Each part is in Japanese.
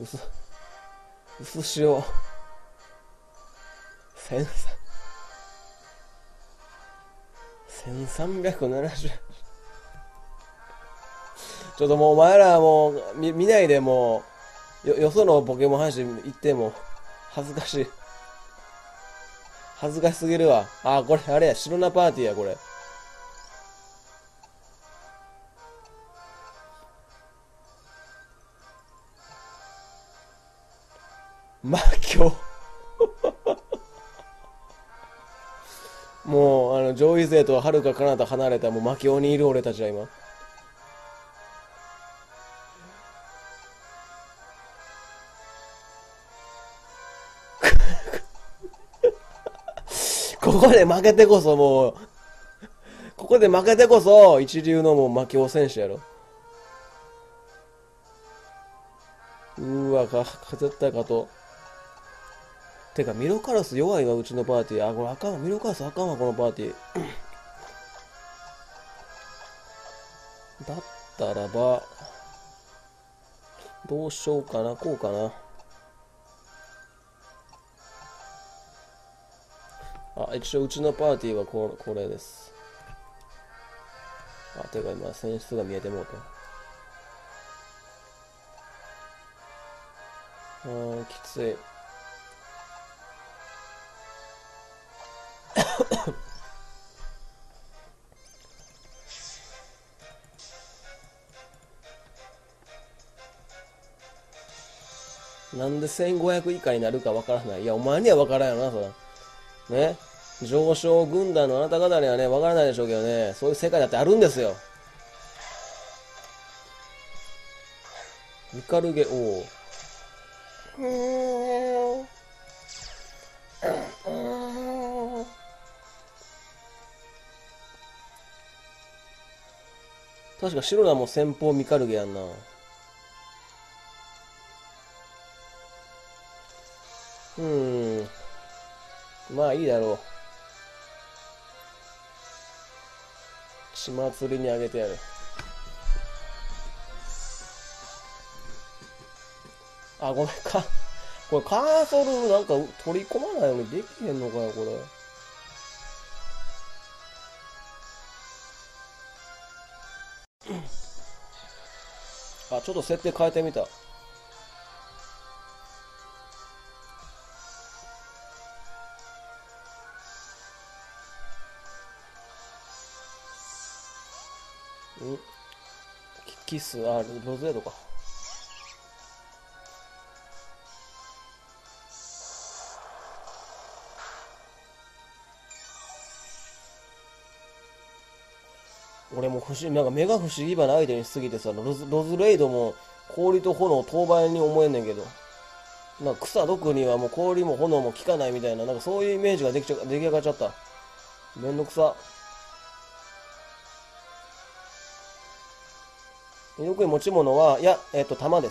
薄塩。1370。ちょっともうお前らもう見ないでもう、よそのポケモン配信行っても、恥ずかしい。恥ずかしすぎるわ。あ、これあれや、白ナパーティーや、これ。魔境。もう、上位勢とは遥か彼方離れた、もう魔境にいる俺たちは今。ここで負けてこそもう、ここで負けてこそ、一流のもう魔境選手やろ。絶対勝とう。てか、ミロカラス弱いわ、うちのパーティー。あ、これあかんわ。ミロカラスあかんわ、このパーティー。だったらば、どうしようかな、こうかな。あ、一応うちのパーティーはこれです。あ、てか今、選出が見えてもうた。きつい。なんで1500以下になるかわからない。いや、お前にはわからんよな、そら。ね。上昇軍団のあなた方にはね、わからないでしょうけどね、そういう世界だってあるんですよ。ミカルゲ、おお。確か白田も先方ミカルゲやんな。まあいいだろう。血祭りにあげてやる。あ、ごめんか。これカーソルなんか取り込まないようにできへんのかよ、これ。あ、ちょっと設定変えてみた。キス、あ、ロズエドか。俺もなんか目が不思議花相手にしすぎてさ、ロズレイドも氷と炎当倍に思えんねんけど。なんか草毒にはもう氷も炎も効かないみたいな、なんかそういうイメージが出来上がっちゃった。めんどくさ。よく持ち物は、いや、弾です。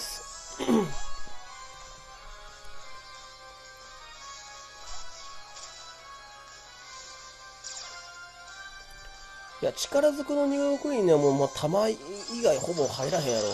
いや、力ずくのニュークイーンにはもう、弾以外ほぼ入らへんやろ。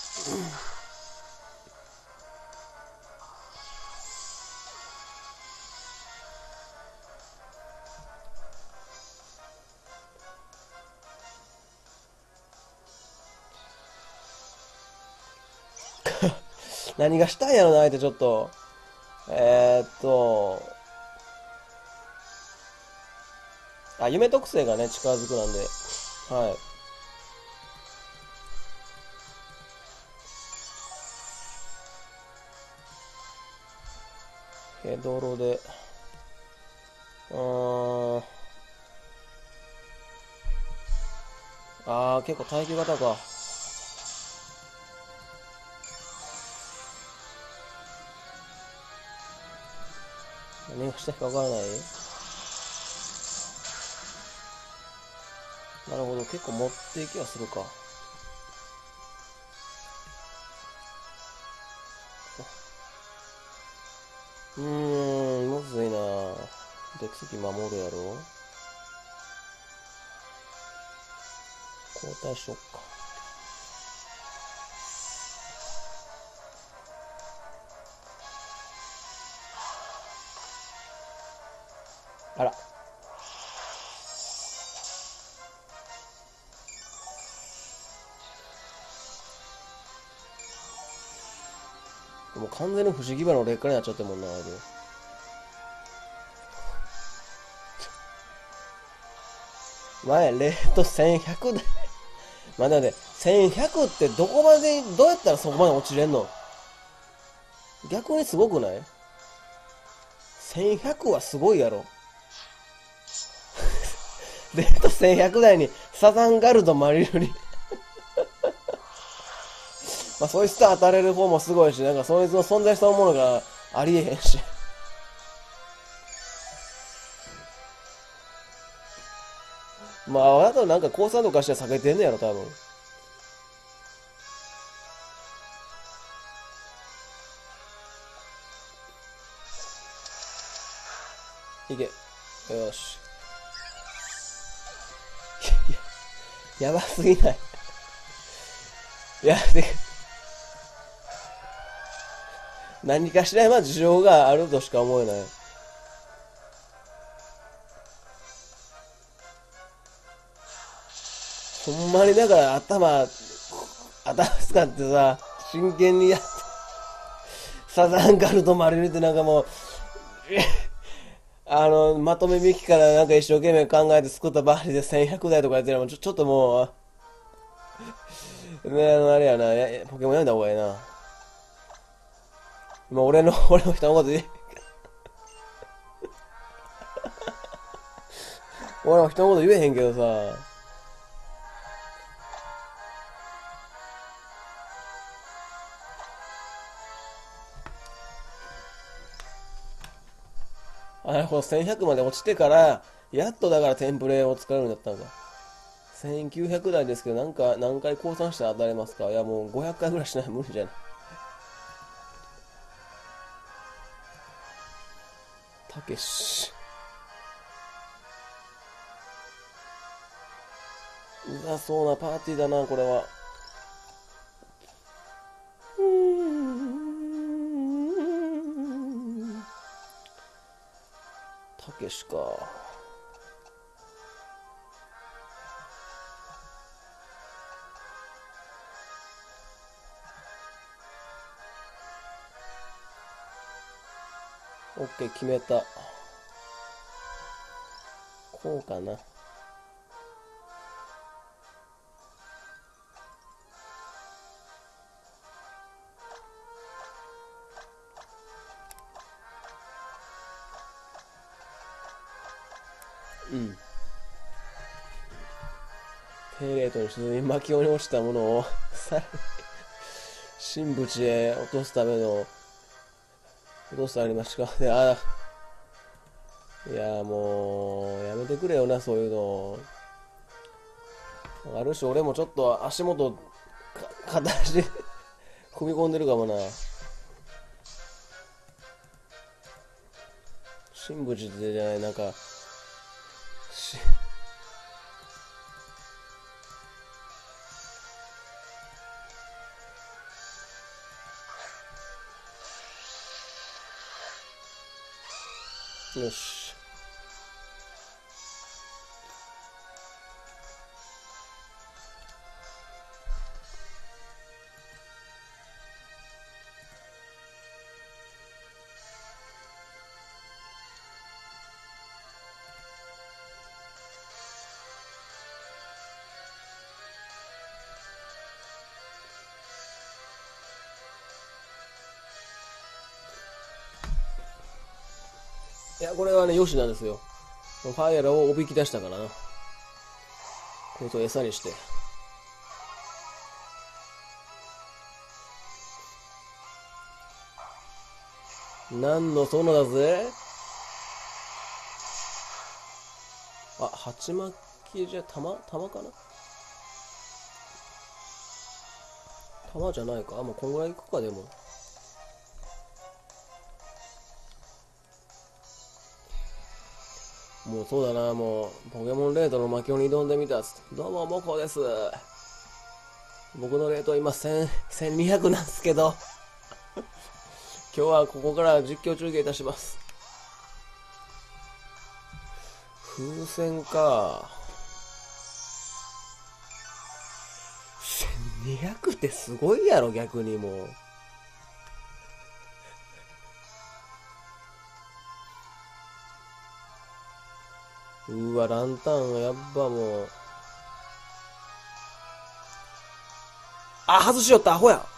何がしたいんやろな、相手ちょっと。あ、夢特性がね、力ずくなんで。はい。ヘドロで。結構耐久型か。何がしたいかわからない。なるほど、結構持っていきはするか。むずいな。で、次守るやろ。交代しよっか。 あら。もう完全に不思議花の劣化になっちゃってるもんな、あれ。前、レート1100で。まあ、だって、1100ってどこまで、どうやったらそこまで落ちれんの？逆にすごくない？ 1100 はすごいやろ。レート1100台にサザンガルドマリルにまあ、そいつと当たれる方もすごいし、なんかそいつの存在そのものがありえへんしまあ、あとなんか降参とかして避けてんねやろ、多分。いけ。よし。やばすぎない。いや、で、何かしらまあ事情があるとしか思えない。ほんまにだから頭使ってさ、真剣にやって、サザンガルドマリルってなんかもう、まとめ引きからなんか一生懸命考えて作ったバーリで1100台とかやってるのもちょっともう、ね、あれやな、ポケモンやめた方がいいな。今俺の人のこと言え、俺の人のこと言えへんけどさ、あれ、この1100まで落ちてから、やっとだからテンプレを使うようになったのか。1900台ですけど、なんか、何回降参して当たれますか？いや、もう500回ぐらいしない無理じゃない。たけし。うざそうなパーティーだな、これは。たけしか。オッケー、決めた。こうかな。うん。低レートに沈み巻きに落ちたものをさらに神仏へ落とすための落とすありましたか。で、いやもうやめてくれよな、そういうの。ある種俺もちょっと足元片足で踏み込んでるかもな。神仏ってじゃない、なんかよし。いや、これはね、よしなんですよ。ファイアラをおびき出したからな。こいつを餌にして。なんの園だぜ。あ、鉢巻きじゃ、玉かな。玉じゃないか。もうこんぐらいいくか、でも。もうそうだな、もう、ポケモンレートの魔境に挑んでみたっつって。どうも、モコです。僕のレート今1200なんですけど、今日はここから実況中継いたします。 風船か。1200ってすごいやろ、逆にもう。うわ、ランタン、やっぱもう。あ、外しよった、アホや。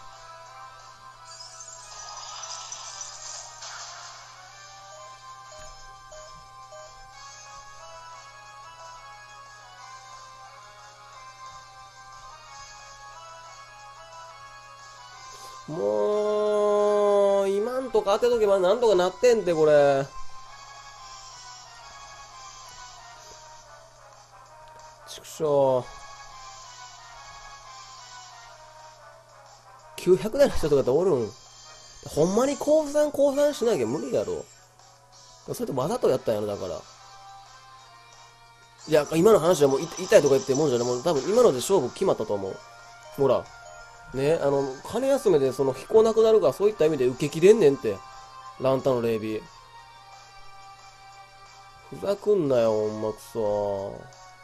もう、今んとこ当てとけばなんとかなってんて、これ。ちくしょう。900台の人とかっておるん？ほんまに降参しなきゃ無理やろ。それとわざとやったんやろ、だから。いや、今の話はもう痛いとか言ってもんじゃない。もう多分今ので勝負決まったと思う。ほら。ね、金休めでその飛行なくなるから、そういった意味で受けきれんねんって。ランタンのレビ。ふざくんなよ、ほんまくそ。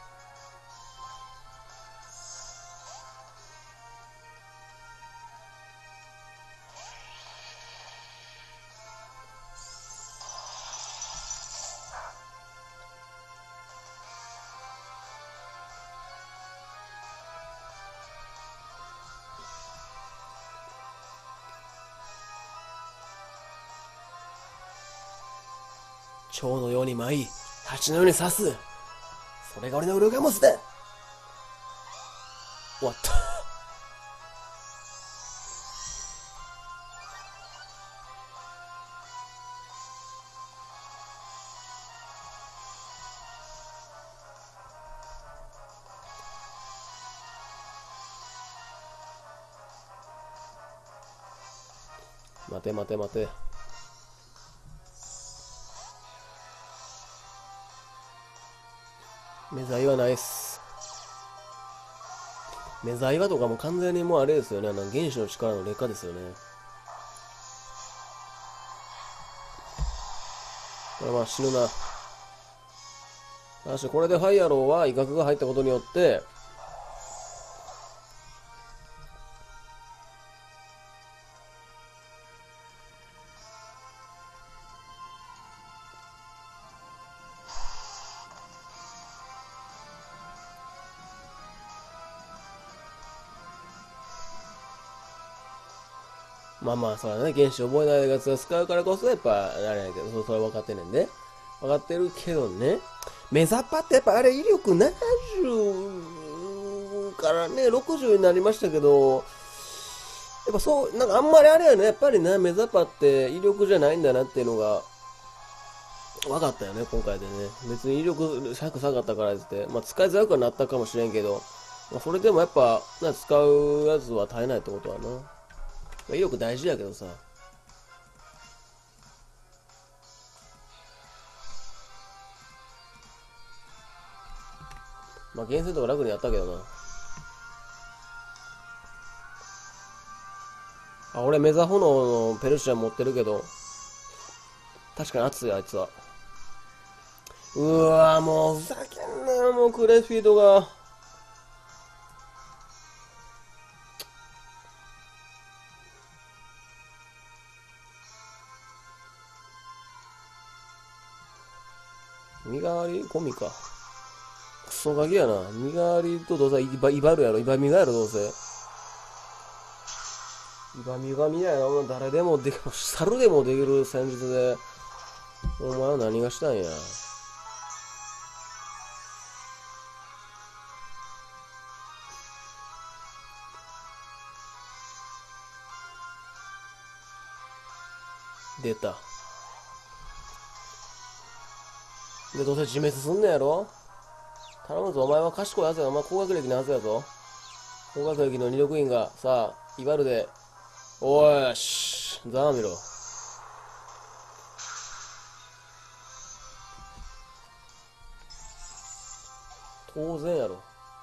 蝶のように舞い、蜂のように刺す。それが俺のウルガモスだ。終わった。待て待て待て。メザイはないっす。メザイはとかも完全にもうあれですよね。原子の力の劣化ですよね。これまあ死ぬな。ただしこれでファイアローは威嚇が入ったことによって、まあまあ、そうだね。原子覚えないやつを使うからこそ、やっぱ、あれやけど、それは分かってんねんで。分かってるけどね。メザパってやっぱあれ威力70からね、60になりましたけど、やっぱそう、なんかあんまりあれやね、やっぱりね、メザパって威力じゃないんだなっていうのが、分かったよね、今回でね。別に威力尺下がったからですって、まあ使いづらくはなったかもしれんけど、まあそれでもやっぱ、使うやつは絶えないってことはな。威力大事やけどさ。まあ、厳選とか楽にやったけどな。あ、俺メザ炎のペルシア持ってるけど、確かに熱いあいつは。うわもうふざけんなよ、もうクレフィードが。身代わり込みか。クソガキやな。身代わりとどうせイバルやろ。イバミガやろ、どうせ。イバミガミやな。誰でもできる、猿でもできる戦術で。お前は何がしたんや。出た。で、どうせ自滅すんのやろ。頼むぞ、お前は賢いはずや。お前高学歴のはずやぞ。高学歴の二力員が、さあ、イバルで、おーし、ざまみろ。当然やろ。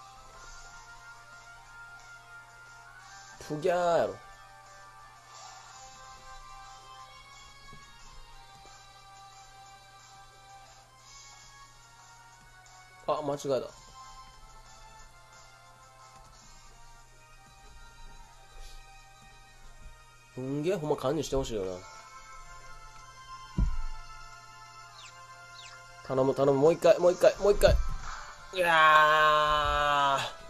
プギャーやろ。 間違えた。んげえほんま勘にしてほしいよな。頼む頼む、もう一回もう一回もう一回。いやー、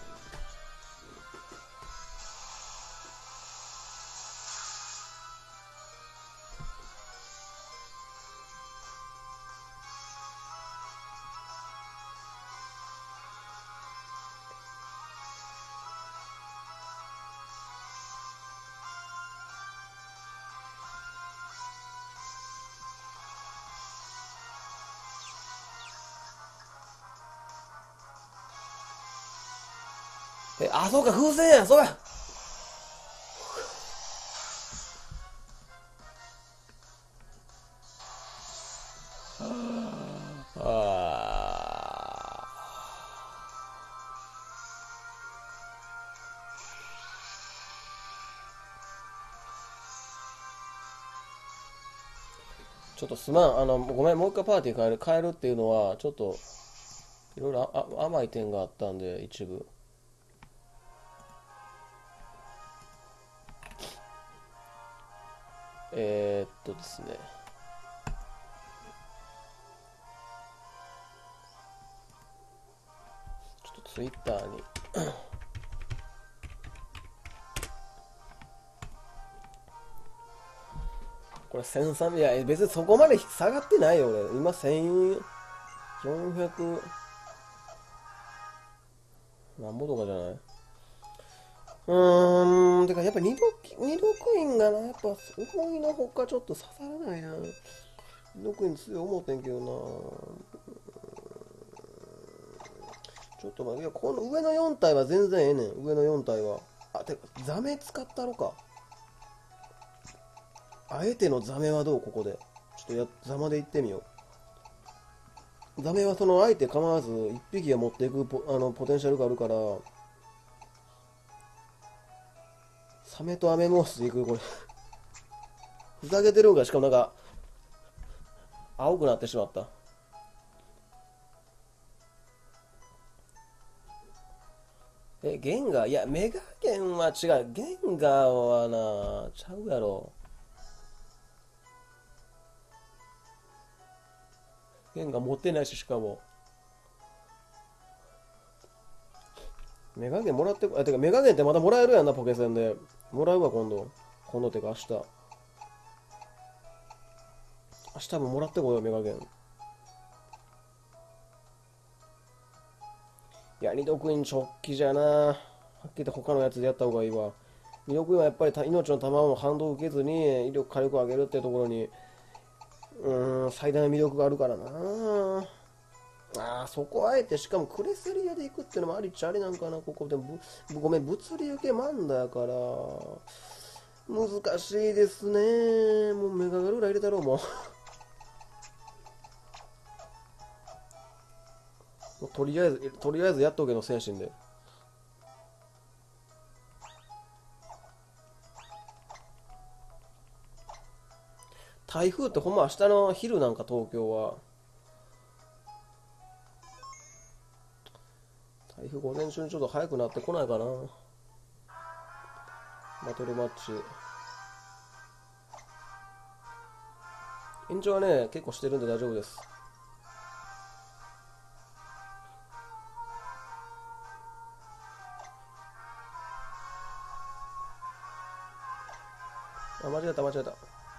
あ、そうか、風船や、そうや。あちょっとすまん、ごめん、もう一回パーティー変えるっていうのは、ちょっと、いろいろ甘い点があったんで、一部。ですね。ちょっとツイッターにこれ1300、いや、別にそこまで下がってないよ、俺。今1400、なんぼとかじゃない？てかやっぱ二度クイーンがな、やっぱ思いのほかちょっと刺さらないな。二度クイーン強い思ってんけどな。ちょっと待って、いや、この上の4体は全然ええねん、上の4体は。あ、てか、ザメ使ったのか。あえてのザメはどうここで。ちょっとザマで行ってみよう。ザメはその相手構わず1匹が持っていくポテンシャルがあるから、サメとアメモースで行く、これ。ふざけてるんか、しかもなんか、青くなってしまった。ゲンガー、いや、メガゲンは違う。ゲンガーはな、ちゃうやろ。ゲンガー持ってないし、しかも。メガゲンもらっててかメガゲンってまたもらえるやんな、ポケセンで。もらうわ、今度。今度ってか明日。明日ももらってこよう、メガゲン。いや、二度クイーン直帰じゃな。はっきり言って他のやつでやった方がいいわ。二度クイーンはやっぱり命の玉を反動を受けずに威力火力を上げるってところに、最大の魅力があるからな。そこあえて、しかもクレセリアで行くってのもありっちゃありなんかな、ここでも。ごめん、物理受けマンダやから、難しいですね。もうメガガルーラ入れたろう、もう。もうとりあえずやっとけの精神で。台風ってほんま明日の昼なんか東京は。台風午前中にちょっと早くなってこないかな。バトルマッチ。延長はね、結構してるんで大丈夫です。間違えた間違えた。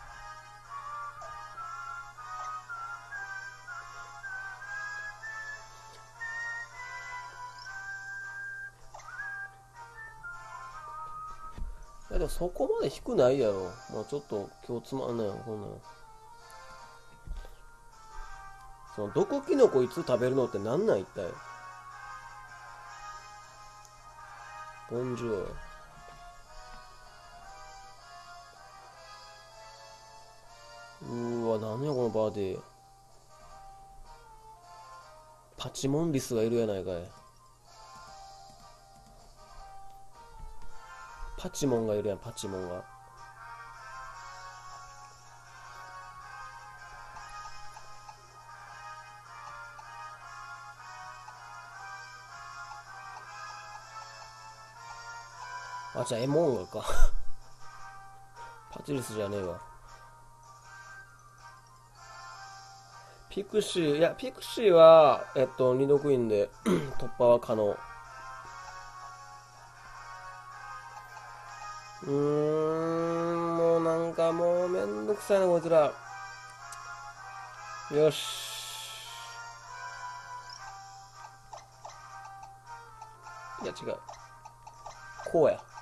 いやでもそこまで低くないやろ。まあちょっと今日つまんないよ、こんなの。その毒キノコいつ食べるのってなんなん一体。ボンジュール。なんやこのバーディー。パチモンリスがいるやないかい。パチモンがいるやん、パチモンが。 あ、じゃあエモンガか。パチリスじゃねえわ。ピクシー、いや、ピクシーは、二度クイーンで突破は可能。もうなんかもうめんどくさいな、こいつら。よし。いや、違う。こうや。